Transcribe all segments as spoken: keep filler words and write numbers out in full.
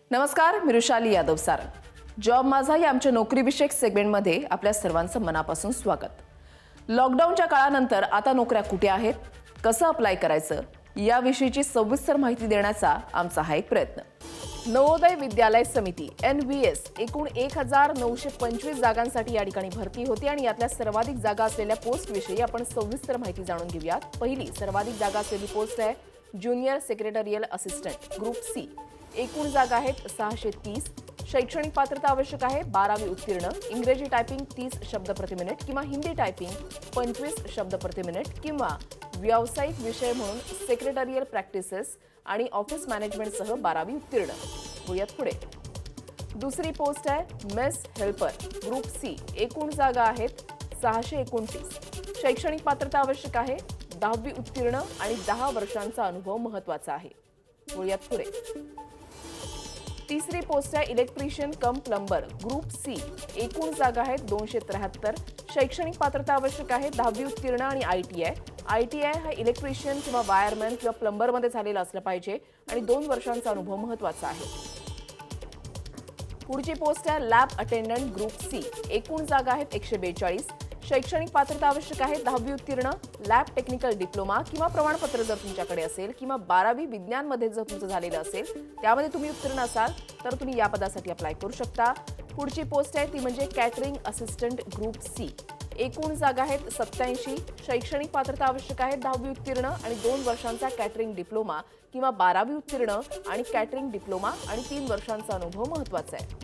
नमस्कार, मी रुशाली यादव सारंग। जॉब माझा या आमच्या नोकरीविषयक सेगमेंटमध्ये आपल्या सर्वांचं मनापासून स्वागत। लॉकडाऊनच्या काळानंतर आता नोकऱ्या कुठे आहेत, कसं अप्लाय करायचं याविषयीची सविस्तर माहिती देण्याचा आमचा हा एक प्रयत्न। नवोदय विद्यालय समिती एन व्ही एस एकूण एक हजार नऊशे पंचवीस जागांसाठी या ठिकाणी भरती होती आणि यातल्या सर्वाधिक जागा असलेल्या पोस्ट विषयी आपण सविस्तर माहिती जाणून घेऊयात। पहिली सर्वाधिक जागा असलेली पोस्ट आहे junior secretarial assistant group C. एकूण जागा आहेत सहाशे तीस। शैक्षणिक पात्रता आवश्यक आहे बारावी उत्तीर्ण, इंग्रजी टायपिंग तीस शब्द प्रति मिनिट किंवा हिंदी टायपिंग पंचवीस शब्द प्रति मिनिट किंवा व्यावसायिक विषय म्हणून सेक्रेटरियल प्रॅक्टिसेस आणि ऑफिस मॅनेजमेंटसह बारावी उत्तीर्ण। बोलूयात पुढे। दुसरी पोस्ट आहे मेस हेल्पर ग्रुप सी। एकूण जागा आहेत सहाशे एकोणतीस। शैक्षणिक पात्रता आवश्यक आहे दहावी उत्तीर्ण आणि दहा वर्षांचा अनुभव महत्त्वाचा आहे। बोलूयात पुढे। तिसरी पोस्ट आहे electrician cum plumber group C. एकूण जागा आहेत दोनशे त्र्याहत्तर। शैक्षणिक पात्रता आवश्यक आहे दहावी उत्तीर्ण आणि I T I. I T I हा इलेक्ट्रिशियन किंवा वायरमॅन किंवा प्लंबरमध्ये झालेला असला पाहिजे आणि दोन वर्षांचा अनुभव महत्त्वाचा आहे। पुढची पोस्ट आहे लॅब अटेंडंट ग्रुप सी। एकूण जागा आहेत एकशे बेचाळीस। शैक्षणिक पात्रता आवश्यक आहे दहावी उत्तीर्ण, लॅब टेक्निकल डिप्लोमा किंवा प्रमाणपत्र जर तुमच्याकडे असेल किंवा बारावी विज्ञानमध्ये जर तुमचं झालेलं असेल त्यामध्ये तुम्ही उत्तीर्ण असाल तर तुम्ही या पदासाठी अप्लाय करू शकता। पुढची पोस्ट आहे ती म्हणजे कॅटरिंग असिस्टंट ग्रुप सी। एकूण जागा आहेत सत्याऐंशी। शैक्षणिक पात्रता आवश्यक आहे दहावी उत्तीर्ण आणि दोन वर्षांचा कॅटरिंग डिप्लोमा किंवा बारावी उत्तीर्ण आणि कॅटरिंग डिप्लोमा आणि तीन वर्षांचा अनुभव महत्त्वाचा आहे।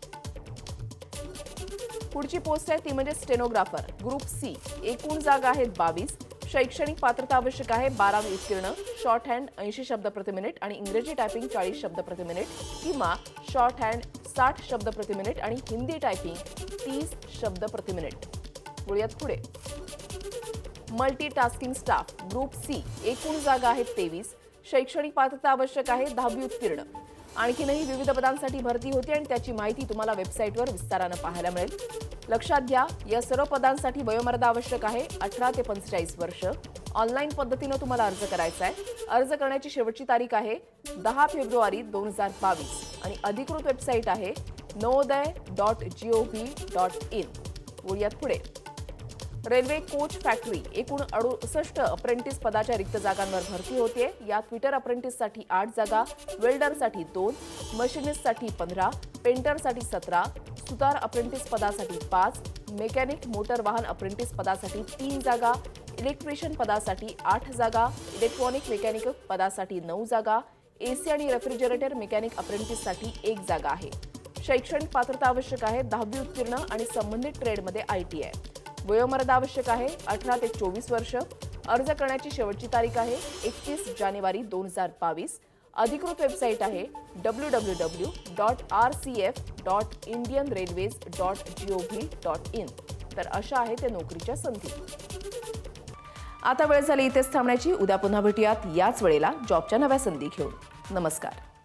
पुढची पोस्ट आहे ती म्हणजे स्टेनोग्राफर ग्रुप सी। एकूण जागा आहेत बावीस। शैक्षणिक पात्रता आवश्यक आहे बारावी उत्तीर्ण, शॉर्ट हँड ऐंशी शब्द प्रति मिनिट आणि इंग्रजी टायपिंग चाळीस शब्द प्रति मिनिट किंवा शॉर्ट हँड साठ शब्द प्रति मिनिट आणि हिंदी टायपिंग तीस शब्द प्रति मिनिट। बोलूयात पुढे। Multitasking staff group C. एकूण जागा आहेत तेवीस। शैक्षणिक पात्रता आवश्यक आहे दहावी उत्तीर्ण। आणखीनही विविध पदांसाठी भरती होती आणि त्याची माहिती तुम्हाला वेबसाईटवर विस्ताराने पाहायला मिळेल। लक्षात घ्या, या सर्व पदांसाठी वयोमर्यादा आवश्यक आहे अठरा ते पंचेचाळीस वर्ष। ऑनलाईन पद्धतीने तुम्हाला अर्ज करायचा आहे। अर्ज करण्याची शेवटची तारीख आहे दहा फेब्रुवारी दोन हजार बावीस आणि अधिकृत वेबसाईट आहे Navodaya dot G O V dot in. बोलूयात पुढे। रेल्वे कोच फॅक्टरी एकूण अडुसष्ट अप्रेंटिस पदाच्या रिक्त जागांवर भरती होते। यात फिटर अप्रेंटिससाठी आठ जागा, वेल्डरसाठी दोन, मशिनिस्टसाठी पंधरा, पेंटरसाठी सतरा, सुतार अप्रेंटिस पदासाठी पाच, मेकॅनिक मोटर वाहन अप्रेंटिस पदासाठी तीन जागा, इलेक्ट्रिशियन पदासाठी आठ जागा, इलेक्ट्रॉनिक मेकॅनिक पदासाठी नऊ जागा, एसी आणि रेफ्रिजरेटर मेकॅनिक अप्रेंटिससाठी एक जागा आहे। शैक्षणिक पात्रता आवश्यक आहे दहावी उत्तीर्ण आणि संबंधित ट्रेडमध्ये आय टी आय। वयोमर्यादा आवश्यक आहे अठरा ते चोवीस वर्ष। अर्ज करण्याची शेवटची तारीख आहे एकतीस जानेवारी दोन हजार बावीस। अधिकृत वेबसाईट आहे W W W dot R C F dot Indian railways dot G O V dot in. तर अशा आहेत त्या नोकरीच्या संधी। आता वेळ झाली इथेच थांबण्याची। उद्या पुन्हा भेटूयात याच वेळेला जॉबच्या नव्या संधी घेऊन। नमस्कार।